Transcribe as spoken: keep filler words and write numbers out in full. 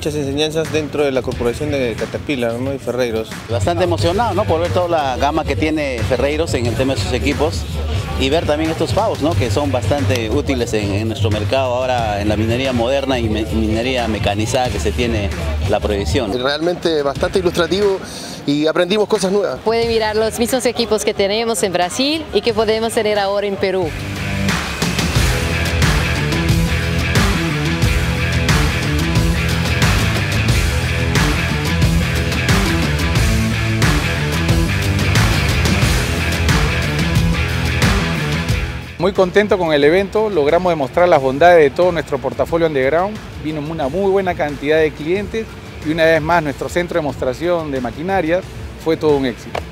muchas enseñanzas dentro de la corporación de Caterpillar, ¿no? Y Ferreiros. Bastante emocionado, ¿no? Por ver toda la gama que tiene Ferreiros en el tema de sus equipos y ver también estos pavos, ¿no? Que son bastante útiles en, en nuestro mercado ahora en la minería moderna y me, minería mecanizada que se tiene la prohibición. Realmente bastante ilustrativo y aprendimos cosas nuevas. Puede mirar los mismos equipos que tenemos en Brasil y que podemos tener ahora en Perú. Muy contento con el evento, logramos demostrar las bondades de todo nuestro portafolio underground, vino una muy buena cantidad de clientes y una vez más nuestro centro de demostración de maquinarias fue todo un éxito.